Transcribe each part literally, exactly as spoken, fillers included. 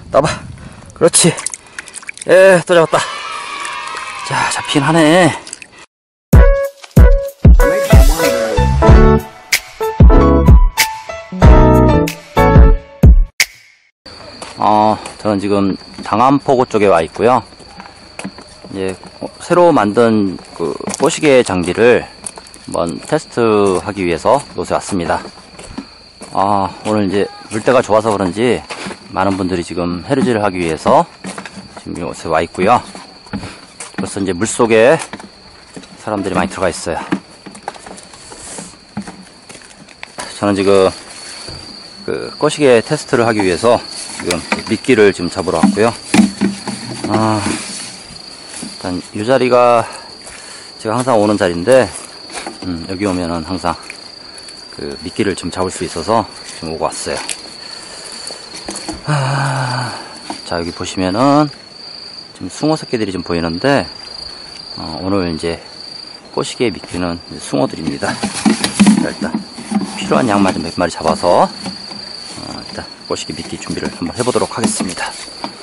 따봐. 그렇지. 예, 또 잡았다. 자, 잡힌 하네. 어, 저는 지금 당암포구 쪽에 와 있고요. 이제 새로 만든 그 꼬시개 장비를 한번 테스트하기 위해서 이곳에 왔습니다. 아, 오늘 이제 물때가 좋아서 그런지 많은 분들이 지금 해루질을 하기 위해서 지금 이곳에 와 있고요. 벌써 이제 물 속에 사람들이 많이 들어가 있어요. 저는 지금 그 꼬시개 테스트를 하기 위해서 지금 미끼를 지금 잡으러 왔고요. 아, 일단 이 자리가 제가 항상 오는 자리인데, 음, 여기 오면은 항상 그 미끼를 좀 잡을 수 있어서 지금 오고 왔어요. 아, 자, 여기 보시면은 지금 숭어 새끼들이 좀 보이는데, 어, 오늘 이제 꼬시개 미끼는 이제 숭어들입니다. 자, 일단 필요한 양만 좀 몇 마리 잡아서 어, 일단 꼬시개 미끼 준비를 한번 해보도록 하겠습니다.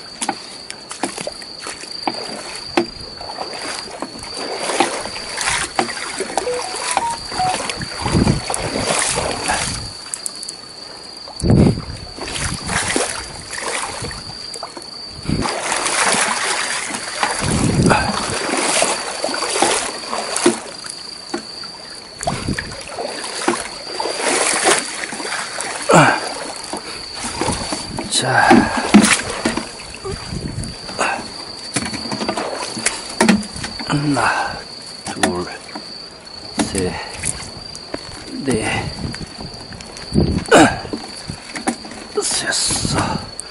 자, 하나, 둘, 셋, 넷, 다섯,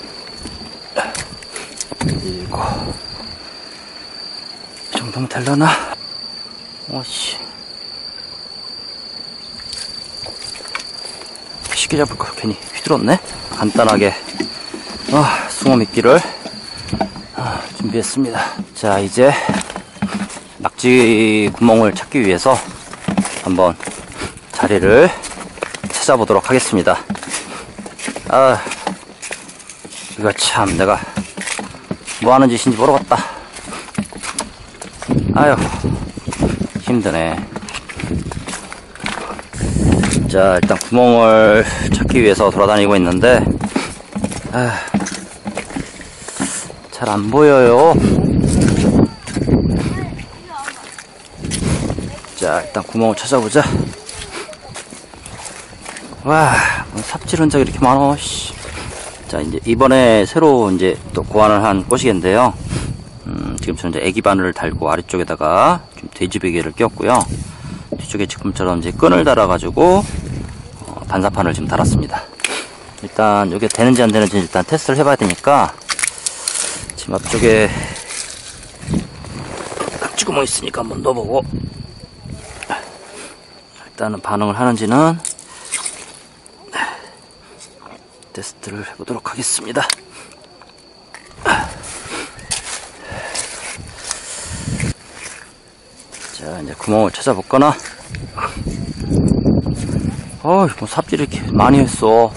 일곱. 이 정도면 되려나? 오씨. 쉽게 잡을 걸 괜히 휘둘렀네? 간단하게 아, 숭어 미끼를 아, 준비했습니다. 자, 이제 낙지 구멍을 찾기 위해서 한번 자리를 찾아보도록 하겠습니다. 아, 이거 참 내가 뭐하는 짓인지 모르겠다. 아유, 힘드네. 자, 일단 구멍을 찾기 위해서 돌아다니고 있는데 아, 잘 안 보여요. 자, 일단 구멍을 찾아보자. 와, 삽질 흔적이 이렇게 많어. 씨. 자, 이제 이번에 새로 이제 또 고안을 한 꼬시개인데요. 음, 지금 저는 이제 애기 바늘을 달고 아래쪽에다가 좀 돼지베개를 꼈고요. 뒤쪽에 지금처럼 이제 끈을 달아가지고 어, 반사판을 지금 달았습니다. 일단 이게 되는지 안 되는지 일단 테스트를 해봐야 되니까 지금 앞쪽에 낙지구멍 있으니까 한번 넣어보고 일단은 반응을 하는지는 테스트를 해보도록 하겠습니다. 자, 이제 구멍을 찾아볼거나. 어이, 뭐 삽질 이렇게 많이 했어.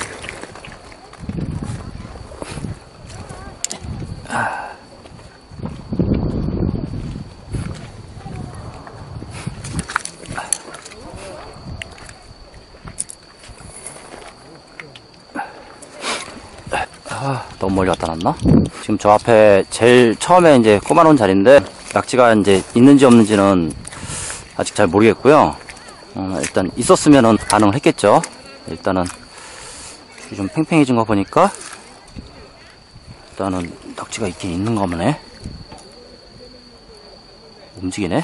아, 너무 멀리 갖다 놨나? 지금 저 앞에 제일 처음에 이제 꼽아놓은 자리인데 낙지가 이제 있는지 없는지는 아직 잘 모르겠고요. 어, 일단 있었으면은 반응을 했겠죠. 일단은 좀 팽팽해진 거 보니까 일단은 낙지가 있긴 있는가 보네. 움직이네.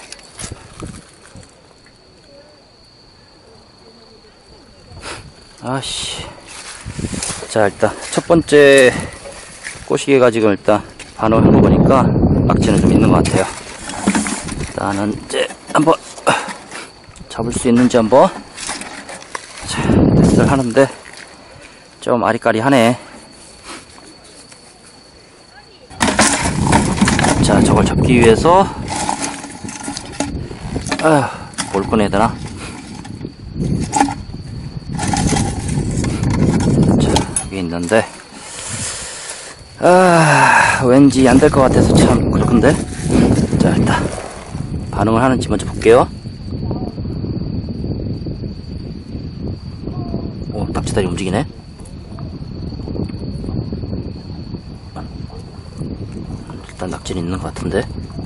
아씨. 자, 일단 첫 번째 꼬시개가 지금 일단 반응을 한 거 보니까 낙지는 좀 있는 것 같아요. 일단은 이제 한번 잡을 수 있는지 한번 자, 테스트를 하는데 좀 아리까리하네. 자, 저걸 잡기 위해서 아, 뭘 꺼내야 되나? 자, 여기 있는데 아, 왠지 안 될 것 같아서 참 그렇던데. 자, 일단 반응을 하는지 먼저 볼게요. 오, 납치다리 움직이네. 일단 낙지는 있는 것 같은데.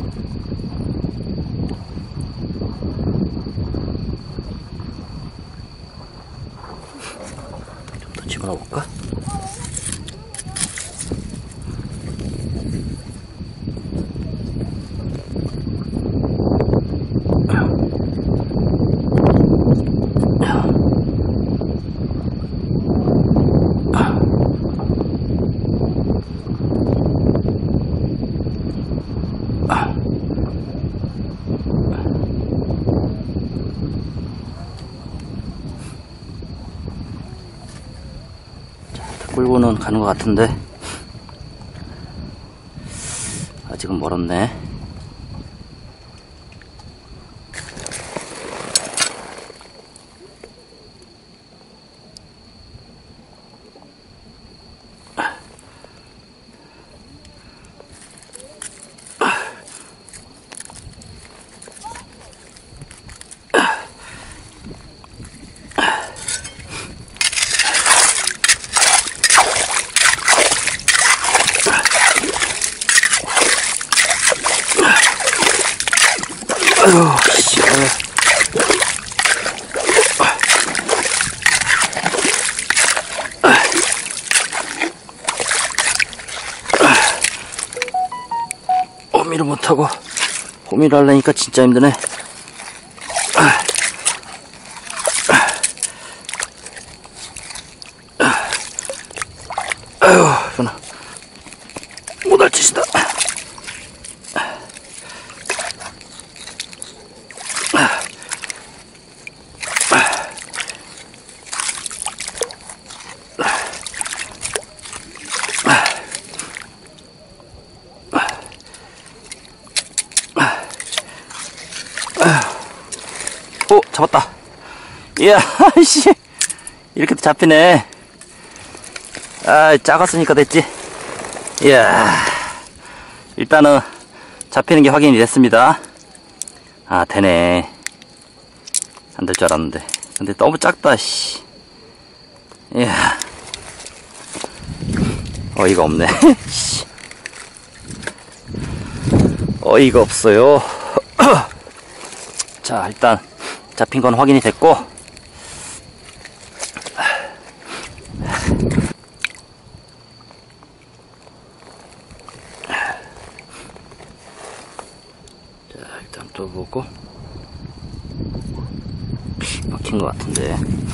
좀 더 집어넣어 볼까? 끌고는 가는 것 같은데 아직은 멀었네. 아유, 씨. 호미를 못하고 호미를 하려니까 진짜 힘드네. 아유, 이거는 못할 짓이다. 오, 잡았다. 이야, 씨. 이렇게도 잡히네. 아, 작았으니까 됐지. 이야. 일단은 잡히는 게 확인이 됐습니다. 아, 되네. 안 될 줄 알았는데. 근데 너무 작다, 씨. 이야. 어이가 없네. 어이가 없어요. 자, 일단 잡힌 건 확인이 됐고, 자, 일단 또 보고, 막힌 것 같은데.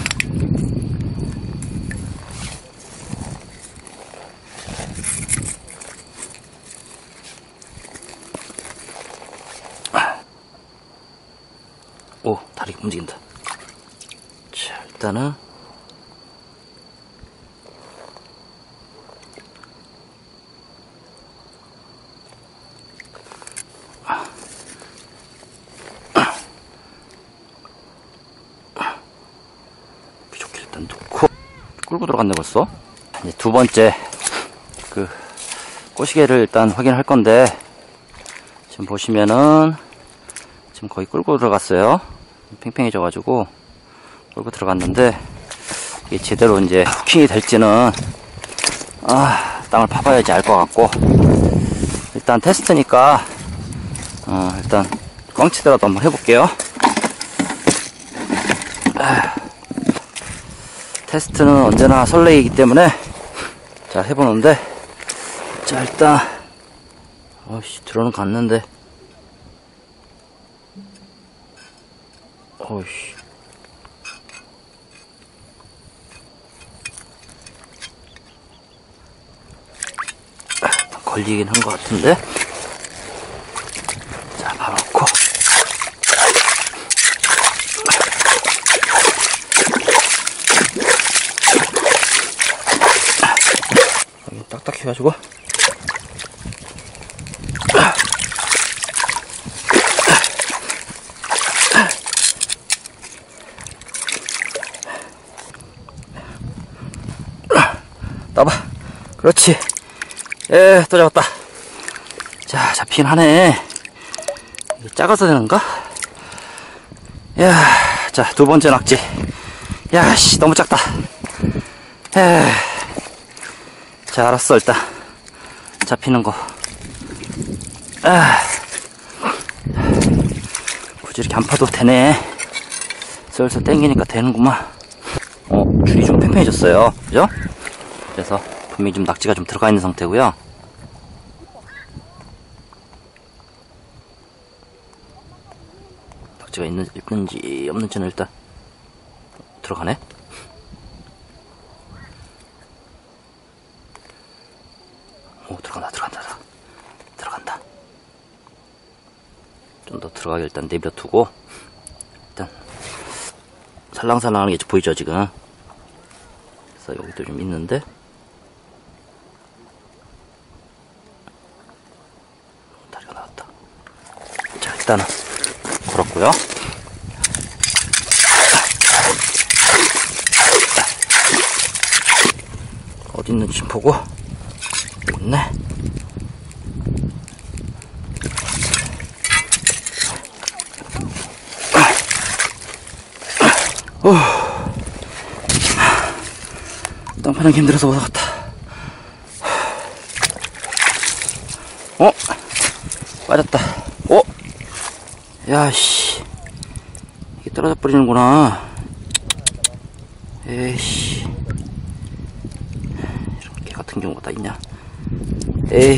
오, 다리가 움직인다. 자, 일단은 비좁게 일단 놓고 끌고 들어갔네 벌써. 이제 두 번째 그 꼬시개를 일단 확인할 건데, 지금 보시면은 지금 거의 끌고 들어갔어요. 팽팽해져 가지고 끌고 들어갔는데, 이게 제대로 이제 후킹이 될지는 아, 땅을 파봐야지 알 것 같고, 일단 테스트니까 어, 일단 꽝치더라도 한번 해볼게요. 아, 테스트는 언제나 설레이기 때문에 자, 해보는데, 자, 일단 어이씨, 들어는 갔는데, 어이씨, 걸리긴 한 것 같은데. 자, 바로 놓고 여기 딱딱해가지고 나봐. 그렇지. 에, 또 잡았다. 자, 잡히긴 하네. 이게 작아서 되는가? 야, 자, 두 번째 낙지. 야, 씨, 너무 작다. 에, 자, 알았어, 일단. 잡히는 거. 아, 굳이 이렇게 안 파도 되네. 슬슬 땡기니까 되는구만. 어, 줄이 좀 팽팽해졌어요. 그죠? 그래서 분명히 좀 낙지가 좀 들어가 있는 상태고요. 낙지가 있는, 있는지 없는지는 일단 들어가네. 오, 들어간다, 들어간다, 들어간다. 좀 더 들어가게 일단 내버려 두고, 일단 살랑살랑하는 게 보이죠, 지금. 그래서 여기도 좀 있는데, 다리가 나왔다. 자, 일단은 걸었고요. 어디 있는지 보고, 있네. 오, 땅 파는 게 힘들어서 못 하겠다. 어? 빠졌다. 어? 야씨, 이게 떨어져 버리는구나. 에이씨, 이런 개 같은 경우가 다 있냐? 에이,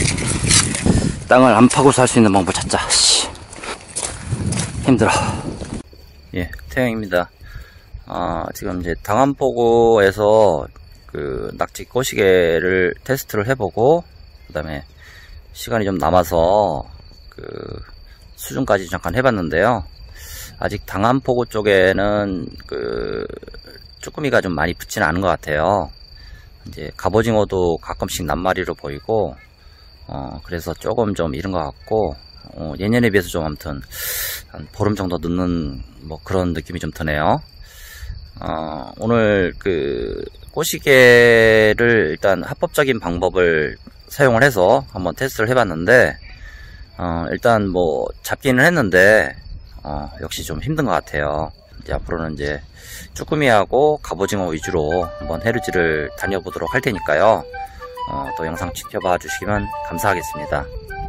땅을 안 파고 살 수 있는 방법 찾자. 씨, 힘들어. 예, 태영입니다. 아, 지금 이제 당안포구에서 그 낙지 꼬시개를 테스트를 해보고, 그 다음에 시간이 좀 남아서 그 수준까지 잠깐 해봤는데요. 아직 당안포구 쪽에는 그 쭈꾸미가 좀 많이 붙지는 않은 것 같아요. 이제 갑오징어도 가끔씩 낱마리로 보이고, 어, 그래서 조금 좀 이른 것 같고, 어, 예년에 비해서 좀 아무튼 한 보름 정도 늦는 뭐 그런 느낌이 좀 드네요. 어, 오늘 그 꼬시개를 일단 합법적인 방법을 사용을 해서 한번 테스트를 해봤는데, 어, 일단 뭐 잡기는 했는데, 어, 역시 좀 힘든 것 같아요. 이제 앞으로는 이제 쭈꾸미하고 갑오징어 위주로 한번 해루질을 다녀보도록 할 테니까요. 어, 또 영상 지켜봐 주시면 감사하겠습니다.